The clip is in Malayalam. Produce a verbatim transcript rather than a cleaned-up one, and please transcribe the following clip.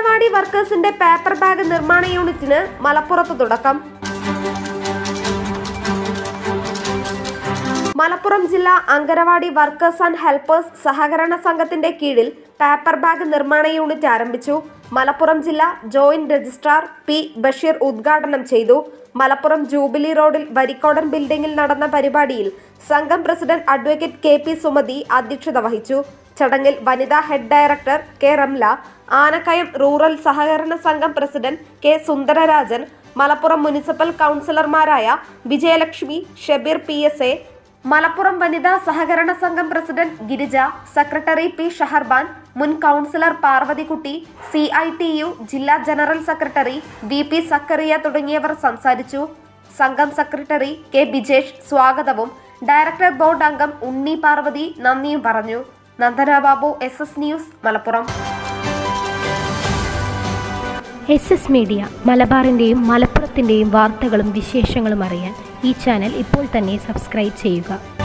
അങ്കണവാടി വർക്കേഴ്സിന്റെ പേപ്പർ ബാഗ് നിർമ്മാണ യൂണിറ്റിന് മലപ്പുറത്ത് തുടക്കം. മലപ്പുറം ജില്ലാ അങ്കണവാടി വർക്കേഴ്സ് ആൻഡ് ഹെൽപ്പേഴ്സ് സഹകരണ സംഘത്തിന്റെ കീഴിൽ പേപ്പർ ബാഗ് നിർമ്മാണ യൂണിറ്റ് ആരംഭിച്ചു. മലപ്പുറം ജില്ലാ ജോയിന്റ് രജിസ്ട്രാർ പി ബഷീർ ഉദ്ഘാടനം ചെയ്തു. മലപ്പുറം ജൂബിലി റോഡിൽ വരിക്കോടൻ ബിൽഡിംഗിൽ നടന്ന പരിപാടിയിൽ സംഘം president advocate K P Sumathi അധ്യക്ഷത വഹിച്ചു. ചടങ്ങിൽ വനിതാ head director K Ramla, Anakkayam rural സഹകരണ സംഘം president K Sundararajan, Malappuram municipal കൗൺസിലർമാരായ Vijayalakshmi, Shabeer P S A, Malappuram വനിതാ സഹകരണ സംഘം president Girija, secretary P Shaharban, മുൻ councillor Parvathikutty, C I T U ജില്ലാ general secretary V P Zakariya തുടങ്ങിയവർ സംസാരിച്ചു. സംഘം സെക്രട്ടറി കെ ബിജേഷ് സ്വാഗതവും ഡയറക്ടർ ബോർഡ് അംഗം ഉണ്ണി പാർവതി നന്ദിയും പറഞ്ഞു. Nandana Babu, S S news, Malappuram. S S media മലബാറിൻ്റെയും മലപ്പുറത്തിൻ്റെയും വാർത്തകളും വിശേഷങ്ങളും അറിയാൻ ഈ ചാനൽ ഇപ്പോൾ തന്നെ സബ്സ്ക്രൈബ് ചെയ്യുക.